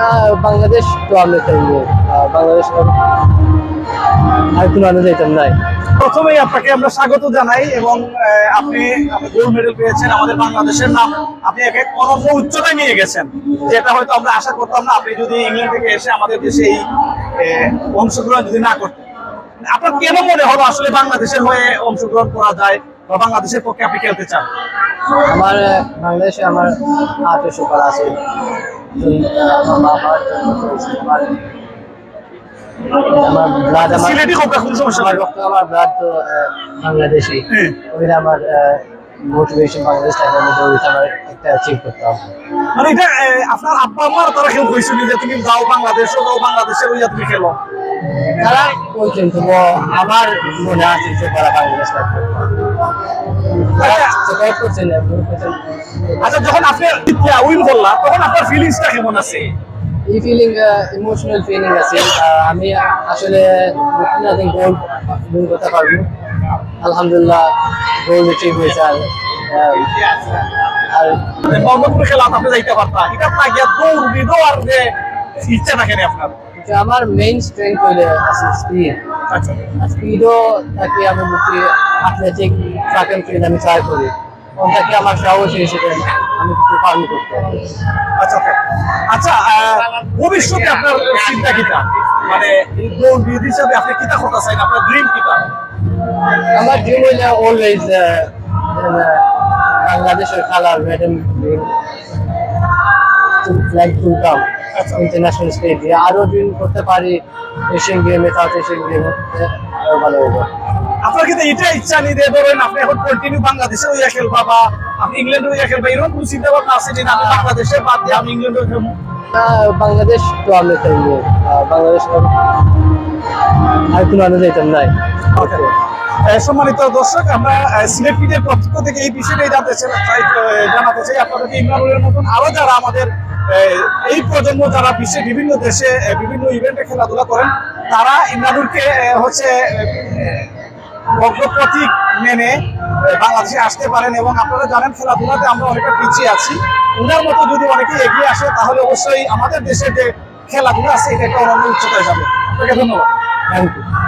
বাংলাদেশ তো আমি খেলবো। বাংলাদেশ আর কোনো আনন্দ যেতাম নাই। প্রথমেই আপনাকে আমরা স্বাগত জানাই এবং আপনি গোল্ড মেডেল পেয়েছেন, আমাদের বাংলাদেশের নাম আপনি একে অনন্য উচ্চতায় নিয়ে গেছেন, যেটা হয়তো আমরা আশা করতাম না। আপনি যদি ইংল্যান্ড থেকে এসে আমাদের দেশে এই অংশগ্রহণ যদি না করতেন, আপনার কেন মনে হলো আসলে বাংলাদেশের হয়ে অংশগ্রহণ করা যায় বা বাংলাদেশের পক্ষে আপনি খেলতে চান? আমার বাংলাদেশে আমার হার্টের সুপার আছে। আমার ব্লাড সিলেটি হোক, কোনো সমস্যা নাই। আমার ব্লাড তো বাংলাদেশি। ওইটা আমার মোটিভেশন বাংলাদেশ আমার একটা চেক করতাম। মানে এটা আপনার আব্বা আম্মার তারা কেউ কইছিল যে তুমি যাও বাংলাদেশও যাও, বাংলাদেশে ওই তুমি খেলো? তারা বলছেন তো আমার মনে আছে যে তারা বাংলাদেশ আচ্ছা, যখন আপনি উইন করলাম তখন আপনার ফিলিংসটা কেমন আছে? এই ফিলিং ইমোশনাল ফিলিং আছে। আমি আসলে গোল উইন করতে পারবো। আলহামদুলিল্লাহ গোল ঠিক হয়েছে। আর বঙ্গপুরে খেলা আপনি যাইতে পারতাম, এটা না গিয়া দৌড় আর যে ইচ্ছা না কেন আপনার? আমার মেইন স্ট্রেংথ হইলে আছে স্পিড। আচ্ছা, স্পিডও তাকে আমি বুঝি অ্যাথলেটিক ট্র্যাক এন্ড ফিল্ড আমি ট্রাই করি। ওটাকে আমার সাহস হিসেবে আমি কিছু পালন করতে পারি। আচ্ছা আচ্ছা, ভবিষ্যতে আপনার চিন্তা কিটা, মানে এই দৌড়বিদ হিসাবে আপনি কিটা করতে চান? আপনার ড্রিম কিটা? আমার ড্রিম হইলে অলওয়েজ বাংলাদেশের খেলার মেডেল ফ্ল্যাগ তুলতাম ইন্টারন্যাশনাল স্টেজে। আরো ড্রিম করতে পারি এশিয়ান গেমে, সাউথ এশিয়ান গেমে ভালো হবে। আপনার কিন্তু এটা ইচ্ছা নেই যে ধরেন আপনি এখন কন্টিনিউ বাংলাদেশে ওইয়া খেলবা বা আপনি ইংল্যান্ডে ওইয়া খেলবা, এরকম কোনো চিন্তা ভাবনা আছে যে আমি বাংলাদেশে বাদ দিয়ে আমি ইংল্যান্ডে খেলবো? বাংলাদেশ তো আমি খেলবো। বাংলাদেশ আর কোনো আনন্দ যেতাম নাই। সম্মানিত দর্শক, আমরা সিলেট পিটের পক্ষ থেকে এই বিষয়টাই জানাতে চাই আপনাদেরকে ইমরানুলের মতন আরো যারা আমাদের এই প্রজন্ম যারা বিশ্বের বিভিন্ন দেশে বিভিন্ন ইভেন্টে খেলাধুলা করেন, তারা ইমরানুলকে হচ্ছে প্রতীক মেনে বাংলাদেশে আসতে পারেন। এবং আপনারা জানেন খেলাধুলাতে আমরা অনেকটা পিছিয়ে আছি। ওনার মতো যদি অনেকে এগিয়ে আসে তাহলে অবশ্যই আমাদের দেশে যে খেলাধুলা আছে এটা একটা অনন্য উচ্চতায় যাবে। আপনাকে ধন্যবাদ। Thank you.